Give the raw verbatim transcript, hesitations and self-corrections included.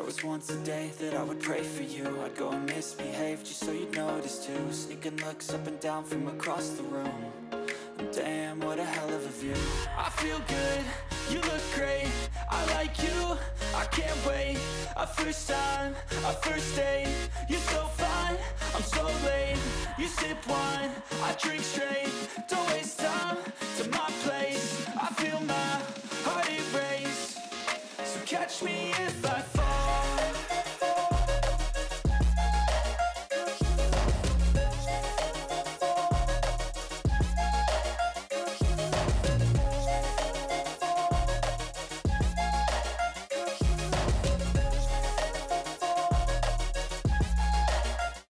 was once a day that I would pray for you. I'd go and misbehave just so you'd notice too. Sneaking looks up and down from across the room. And damn, what a hell of a view. I feel good, you look great, I like you, I can't wait. A first time, a first date, you're so fine, I'm so late. You sip wine, I drink straight. Don't waste time to my place. I feel my heart erase. So catch me if I